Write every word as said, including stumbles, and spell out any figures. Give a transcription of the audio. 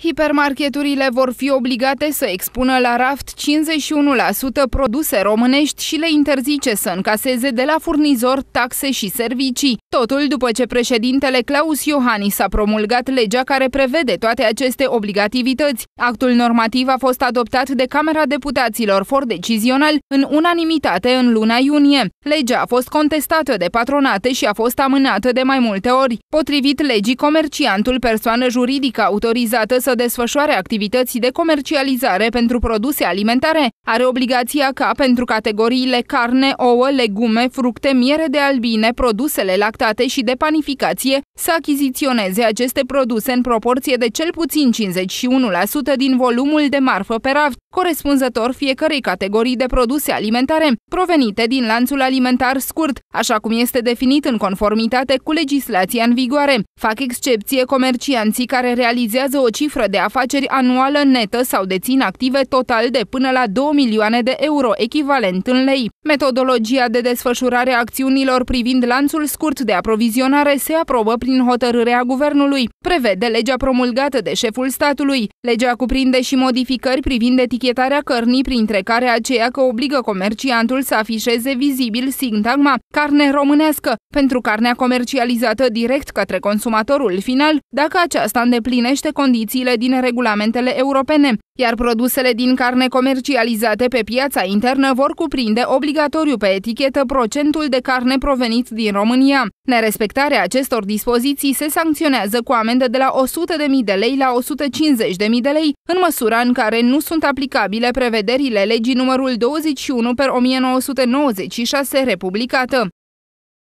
Hipermarketurile vor fi obligate să expună la raft cincizeci și unu la sută produse românești și le interzice să încaseze de la furnizor taxe și servicii. Totul după ce președintele Claus Iohannis a promulgat legea care prevede toate aceste obligativități. Actul normativ a fost adoptat de Camera Deputaților for decizional în unanimitate în luna iunie. Legea a fost contestată de patronate și a fost amânată de mai multe ori. Potrivit legii, comerciantul, persoană juridică autorizată să desfășoare activități de comercializare pentru produse alimentare, are obligația ca pentru categoriile carne, ouă, legume, fructe, miere de albine, produsele lactate și de panificație să achiziționeze aceste produse în proporție de cel puțin cincizeci și unu la sută din volumul de marfă pe raft, corespunzător fiecărei categorii de produse alimentare provenite din lanțul alimentar scurt, așa cum este definit în conformitate cu legislația în vigoare. Fac excepție comercianții care realizează o cifră de afaceri anuală netă sau dețin active total de până la două milioane de euro, echivalent în lei. Metodologia de desfășurare a acțiunilor privind lanțul scurt de aprovizionare se aprobă prin hotărârea guvernului. Prevede legea promulgată de șeful statului. Legea cuprinde și modificări privind etichetarea cărnii, printre care aceea că obligă comerciantul să afișeze vizibil sintagma carne românească pentru carnea comercializată direct către consumatorul final, dacă aceasta îndeplinește condițiile din regulamentele europene, iar produsele din carne comercializate pe piața internă vor cuprinde obligatoriu pe etichetă procentul de carne provenit din România. Nerespectarea acestor dispoziții se sancționează cu amendă de la o sută de mii de lei la o sută cincizeci de mii de lei, în măsura în care nu sunt aplicabile prevederile legii numărul douăzeci și unu pe o mie nouă sute nouăzeci și șase republicată.